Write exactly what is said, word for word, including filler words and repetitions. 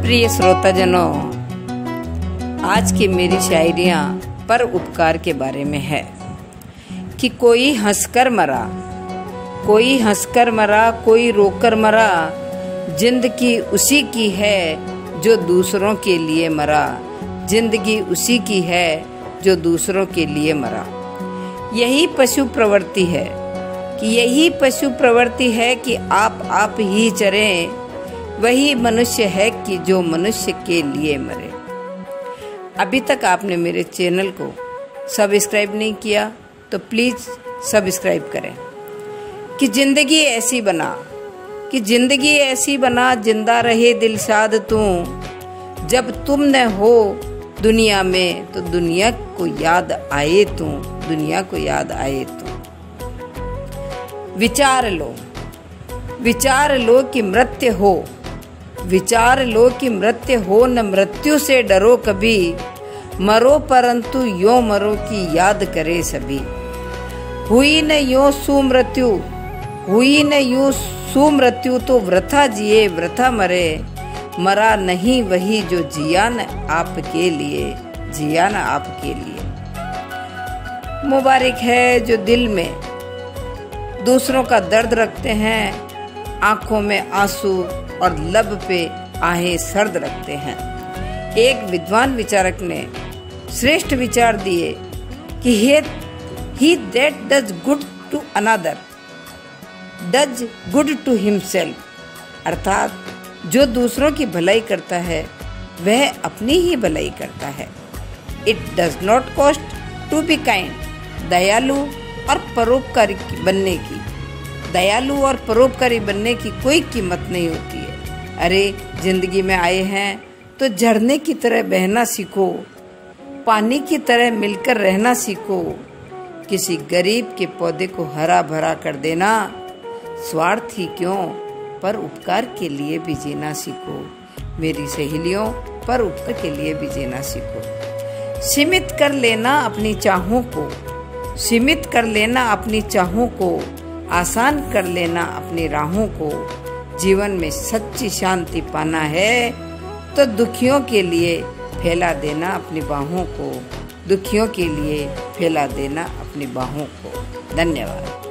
प्रिय श्रोताजनों, आज की मेरी शायरियाँ पर उपकार के बारे में है कि कोई हंसकर मरा, कोई हंसकर मरा, कोई रोकर मरा, जिंदगी उसी की है जो दूसरों के लिए मरा, जिंदगी उसी की है जो दूसरों के लिए मरा। यही पशु प्रवृत्ति है कि यही पशु प्रवृत्ति है कि आप आप ही चरें, वही मनुष्य है कि जो मनुष्य के लिए मरे। अभी तक आपने मेरे चैनल को सब्सक्राइब नहीं किया तो प्लीज़ सब्सक्राइब करें। कि ज़िंदगी ऐसी बना, कि ज़िंदगी ऐसी बना, जिंदा रहे दिलशाद तू, जब तुम न हो दुनिया में तो दुनिया को याद आए तू, दुनिया को याद आए तू। विचार लो, विचार लो कि मृत्यु हो, विचार लो कि मृत्यु हो, न मृत्यु से डरो कभी, मरो परंतु यो मरो की याद करे सभी। हुई न यो सुमृत्यु, हुई न यो सुमृत्यु, तो वृथा जिए वृथा मरे, मरा नहीं वही जो जिया न आपके लिए, जिया न आपके लिए। मुबारक है जो दिल में दूसरों का दर्द रखते हैं, आंखों में आंसू और लब पे आहें सर्द रखते हैं। एक विद्वान विचारक ने श्रेष्ठ विचार दिए कि he that does good to another does good to himself, अर्थात जो दूसरों की भलाई करता है वह अपनी ही भलाई करता है। It does not cost to be kind, दयालु और परोपकारी बनने की, दयालु और परोपकारी बनने की कोई कीमत नहीं होती है। अरे जिंदगी में आए हैं तो झरने की तरह बहना सीखो, पानी की तरह मिलकर रहना सीखो, किसी गरीब के पौधे को हरा भरा कर देना, स्वार्थी क्यों पर उपकार के लिए भी जीना सीखो। मेरी सहेलियों, पर उपकार के लिए भी जीना सीखो। सीमित कर लेना अपनी चाहों को, सीमित कर लेना अपनी चाहों को, आसान कर लेना अपनी राहों को। जीवन में सच्ची शांति पाना है तो दुखियों के लिए फैला देना अपनी बाहों को, दुखियों के लिए फैला देना अपनी बाहों को। धन्यवाद।